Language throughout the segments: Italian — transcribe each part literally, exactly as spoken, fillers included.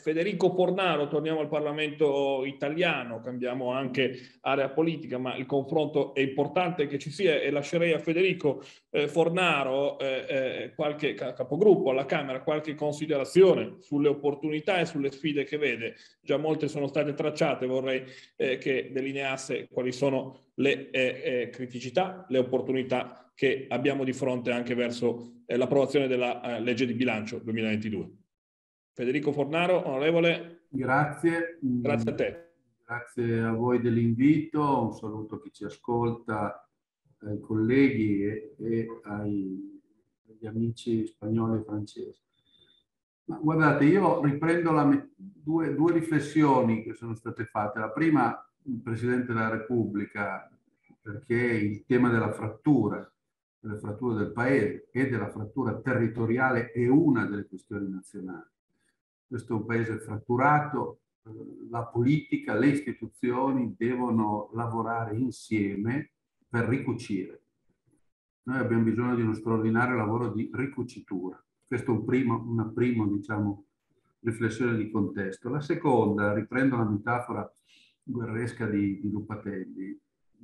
Federico Fornaro, torniamo al Parlamento italiano, cambiamo anche area politica, ma il confronto è importante che ci sia e lascerei a Federico eh, Fornaro, eh, eh, qualche capogruppo alla Camera, qualche considerazione sulle opportunità e sulle sfide che vede. Già molte sono state tracciate, vorrei eh, che delineasse quali sono le eh, eh, criticità, le opportunità che abbiamo di fronte anche verso eh, l'approvazione della eh, legge di bilancio duemilaventidue. Federico Fornaro, onorevole. Grazie. Grazie a te. Grazie a voi dell'invito, un saluto a chi ci ascolta, ai colleghi e, e ai, agli amici spagnoli e francesi. Ma guardate, io riprendo la, due, due riflessioni che sono state fatte. La prima, il Presidente della Repubblica, perché il tema della frattura, delle fratture del Paese e della frattura territoriale è una delle questioni nazionali. Questo è un Paese fratturato, la politica, le istituzioni devono lavorare insieme per ricucire. Noi abbiamo bisogno di uno straordinario lavoro di ricucitura. Questa è un primo, una prima, diciamo, riflessione di contesto. La seconda, riprendo la metafora guerresca di, di Lupatelli.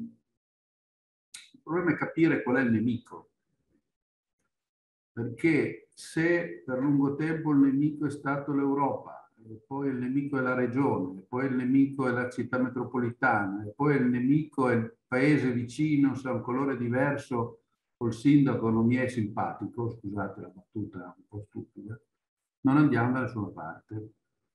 Il problema è capire qual è il nemico. Perché se per lungo tempo il nemico è stato l'Europa, e poi il nemico è la regione, e poi il nemico è la città metropolitana, e poi il nemico è il paese vicino, se ha un colore diverso, col sindaco non mi è simpatico, scusate la battuta un po' stupida, non andiamo da nessuna parte.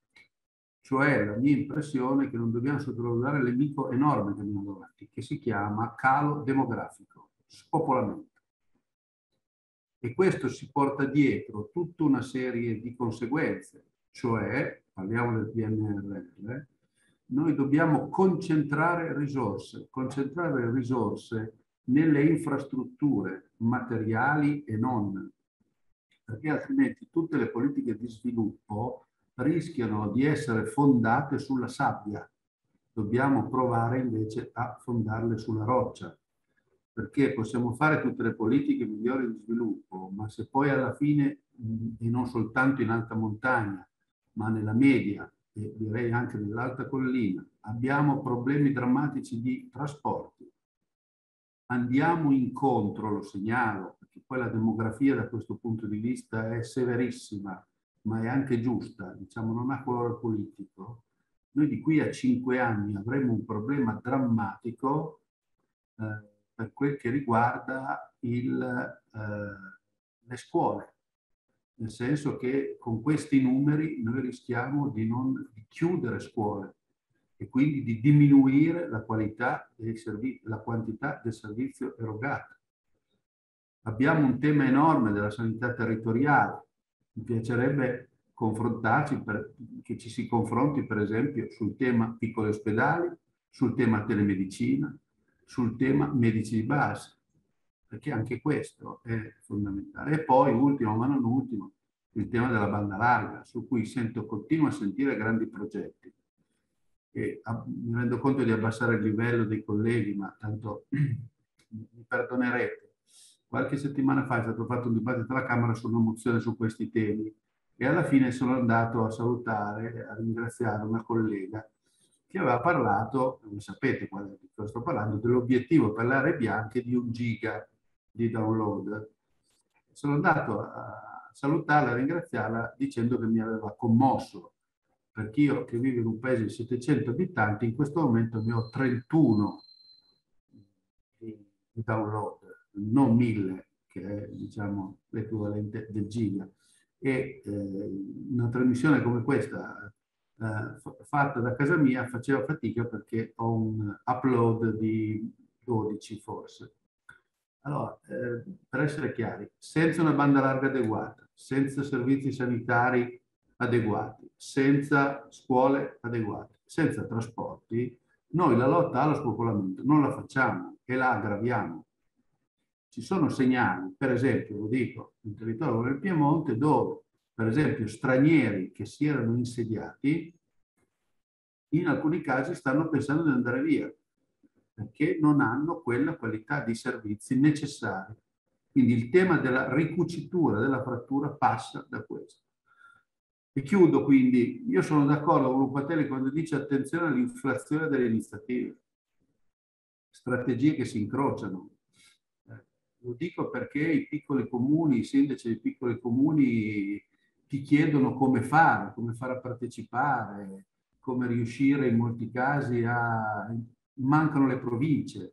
Cioè la mia impressione è che non dobbiamo sottovalutare il nemico enorme che abbiamo davanti, che si chiama calo demografico, spopolamento. E questo si porta dietro tutta una serie di conseguenze, cioè, parliamo del P N R R, noi dobbiamo concentrare risorse, concentrare risorse nelle infrastrutture materiali e non, perché altrimenti tutte le politiche di sviluppo rischiano di essere fondate sulla sabbia. Dobbiamo provare invece a fondarle sulla roccia. Perché possiamo fare tutte le politiche migliori di sviluppo, ma se poi alla fine, e non soltanto in alta montagna, ma nella media e direi anche nell'alta collina, abbiamo problemi drammatici di trasporti. Andiamo incontro, lo segnalo, perché poi la demografia da questo punto di vista è severissima, ma è anche giusta, diciamo non ha colore politico. Noi di qui a cinque anni avremo un problema drammatico eh, per quel che riguarda il, eh, le scuole, nel senso che con questi numeri noi rischiamo di non di chiudere scuole e quindi di diminuire la qualità dei servizi, la quantità del servizio erogato. Abbiamo un tema enorme della sanità territoriale. Mi piacerebbe confrontarci, per, che ci si confronti per esempio sul tema piccoli ospedali, sul tema telemedicina, sul tema medici di base, perché anche questo è fondamentale. E poi, ultimo ma non ultimo, il tema della banda larga, su cui sento, continuo a sentire grandi progetti. E a, mi rendo conto di abbassare il livello dei colleghi, ma tanto mi perdonerete. Qualche settimana fa è stato fatto un dibattito alla Camera su una mozione su questi temi e alla fine sono andato a salutare, a ringraziare una collega che aveva parlato, voi sapete di cosa sto parlando, dell'obiettivo per le aree bianche di un giga di download. Sono andato a salutarla, a ringraziarla dicendo che mi aveva commosso, perché io che vivo in un paese di settecento abitanti, in questo momento ne ho trentuno di, di download, non mille, che è diciamo l'equivalente del giga. E eh, una trasmissione come questa eh, fatta da casa mia faceva fatica perché ho un upload di dodici forse. Allora, eh, per essere chiari, senza una banda larga adeguata, senza servizi sanitari adeguati, senza scuole adeguate, senza trasporti, noi la lotta allo spopolamento non la facciamo e la aggraviamo. Ci sono segnali, per esempio, lo dico, in territorio del Piemonte, dove, per esempio, stranieri che si erano insediati, in alcuni casi stanno pensando di andare via, perché non hanno quella qualità di servizi necessari. Quindi il tema della ricucitura della frattura passa da questo. E chiudo quindi, io sono d'accordo con Lupatelli quando dice attenzione all'inflazione delle iniziative, strategie che si incrociano. Eh, lo dico perché i piccoli comuni, i sindaci dei piccoli comuni ti chiedono come fare, come fare a partecipare, come riuscire in molti casi a... mancano le province,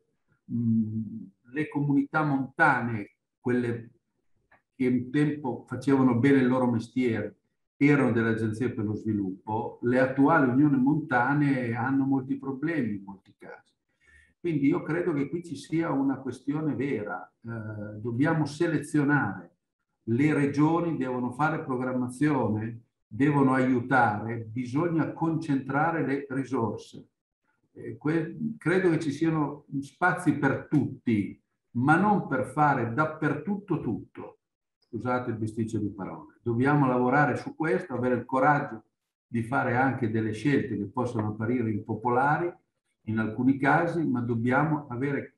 mh, le comunità montane, quelle che un tempo facevano bene il loro mestiere, erano delle agenzie per lo sviluppo, le attuali unioni montane hanno molti problemi in molti casi. Quindi io credo che qui ci sia una questione vera, eh, dobbiamo selezionare, le regioni devono fare programmazione, devono aiutare, bisogna concentrare le risorse. Eh, credo che ci siano spazi per tutti, ma non per fare dappertutto tutto. Scusate il bisticcio di parole. Dobbiamo lavorare su questo, avere il coraggio di fare anche delle scelte che possono apparire impopolari in alcuni casi, ma dobbiamo avere,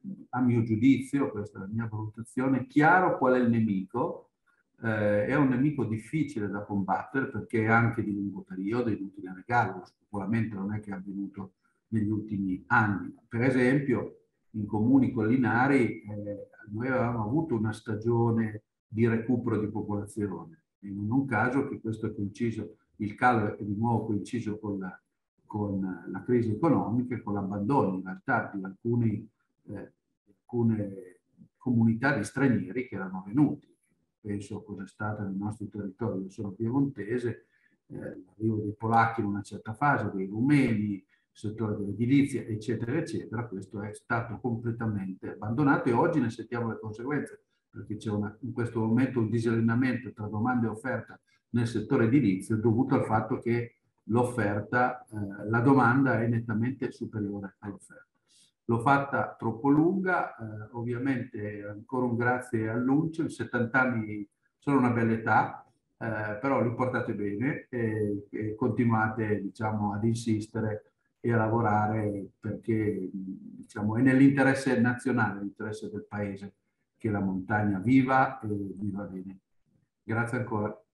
a mio giudizio, questa è la mia valutazione, chiaro qual è il nemico. Eh, è un nemico difficile da combattere perché è anche di lungo periodo, è inutile negarlo, lo spopolamento non è che è avvenuto negli ultimi anni. Per esempio, in comuni collinari eh, noi avevamo avuto una stagione di recupero di popolazione. In un caso che questo è coinciso, il calo è di nuovo coinciso con la, con la crisi economica e con l'abbandono in realtà di alcuni, eh, alcune comunità di stranieri che erano venuti. Penso cosa è stato nel nostro territorio, io sono piemontese, eh, l'arrivo dei polacchi in una certa fase, dei rumeni, il settore dell'edilizia, eccetera, eccetera. Questo è stato completamente abbandonato e oggi ne sentiamo le conseguenze, perché c'è in questo momento un disallineamento tra domanda e offerta nel settore edilizio dovuto al fatto che l'offerta, eh, la domanda è nettamente superiore all'offerta. L'ho fatta troppo lunga, eh, ovviamente ancora un grazie all'Unce, settanta anni sono una bella età, eh, però li portate bene e, e continuate, diciamo, ad insistere e a lavorare perché, diciamo, è nell'interesse nazionale, nell'interesse del paese che la montagna viva e viva bene. Grazie ancora.